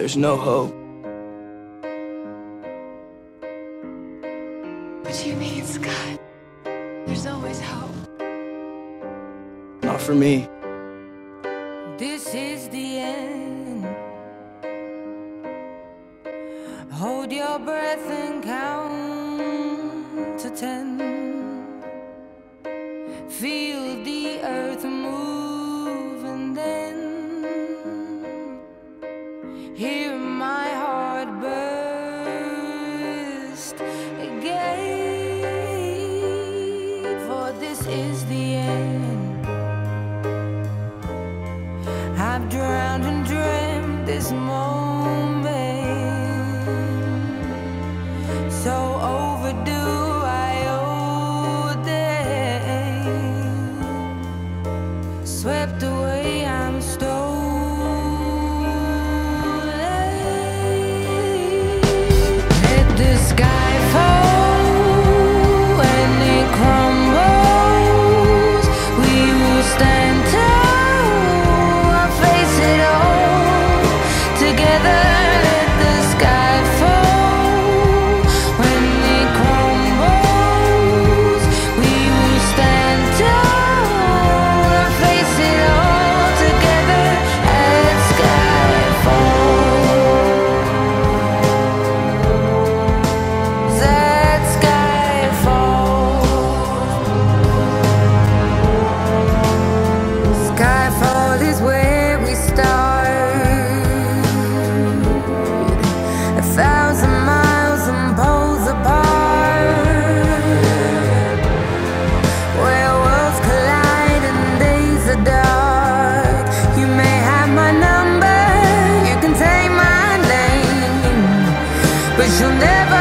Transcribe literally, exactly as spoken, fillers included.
there's no hope. What you mean, Scott? There's always hope. Not for me. This is the end. Hold your breath and count to ten. Feel the earth move and then hear my heart burst again. For this is the end. I've drowned and dreamt this moment, so overdue I owe them. Swept away, I'm stolen. Let the sky fall when it crumbles. We will stand tall, face it all together. Let the sky fall when it crumbles. We will stand tall, face it all together at Skyfall. At Skyfall. Skyfall is where we start. A thousand miles and poles apart, where worlds collide and days are dark. You may have my number, you can take my name, but you'll never